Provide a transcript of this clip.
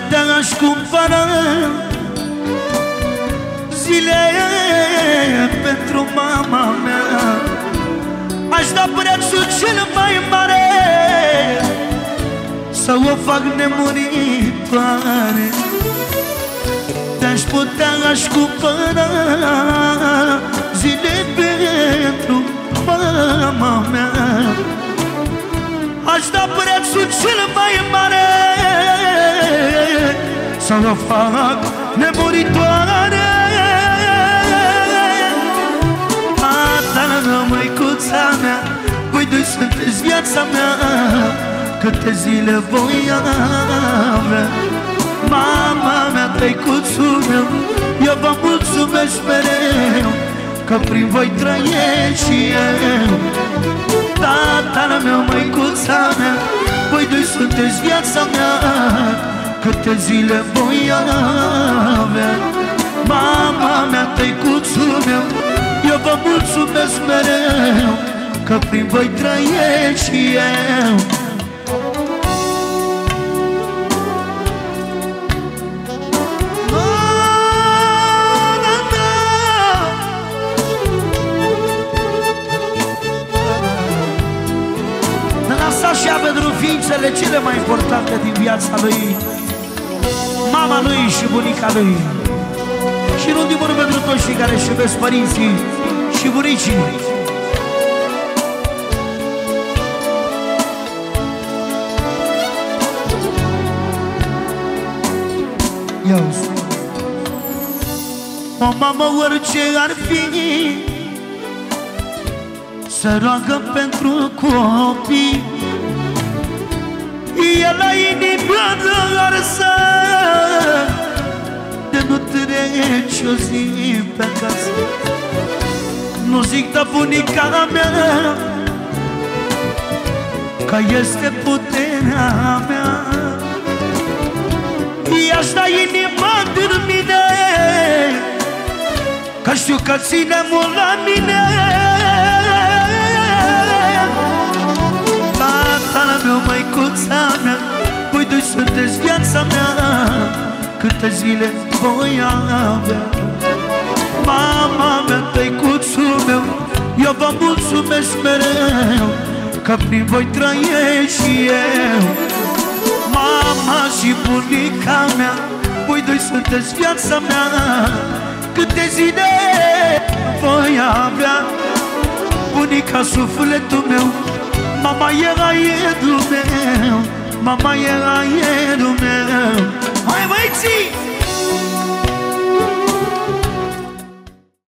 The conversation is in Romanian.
putea-aș cumpăra zile pentru mama mea. Aș da prețul cel mai mare să o fac nemuritoare. Te-aș putea-aș cumpăra zile pentru mama mea. Aș da prețul cel mai mare să o fac nemuritoare. Tata, măicuța mea, voi doi sunteți viața mea. Câte zile voi avea. Mama mea, tăicuțul meu, eu vă mulțumesc mereu că prin voi trăiesc și eu. Tata meu, măicuța mea, voi doi sunteți viața mea. Câte zile voi avea. Mama mea, tăicuțul meu, eu vă mulțumesc mereu că prin voi trăiesc și eu. Așa pentru ființele cele mai importante din viața lui, mama lui și bunica lui. Și în ultimul rând pentru toți cei care își iubesc părinții și bunicii. O mamă, orice ar fi, se roagă pentru copii. E la inima arsă de nu treci o zi pe acasă. Nu zic de bunica mea că este puterea mea. I-aș da inima din mine, că știu că ține mult la mine. Tata meu, măicuța mea, voi doi sunteți viața mea. Câte zile voi avea. Mama mea, tăicuțul meu, eu vă mulțumesc mereu că prin voi trăiesc și eu. Mama și bunica mea, voi doi sunteți viața mea. Câte zile voi avea. Bunica, sufletul meu, mama era aerul meu, mama era aerul meu. Hai, băieții!